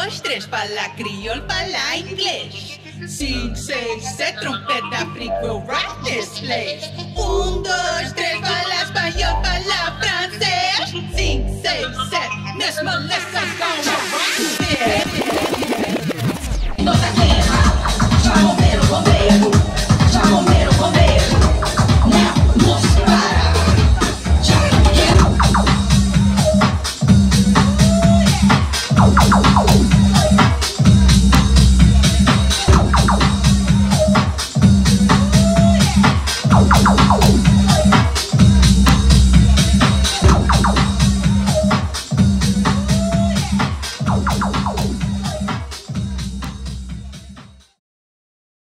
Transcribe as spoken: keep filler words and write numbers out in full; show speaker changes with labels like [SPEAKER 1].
[SPEAKER 1] dos, tres, pa la criol, pa la inglês. Cinco, seis, sete, trompeta, freak, will rock this place. Um, dois, três, pa la espanhol, pa la francês. Cinco, seis, sete, mesmo let's go.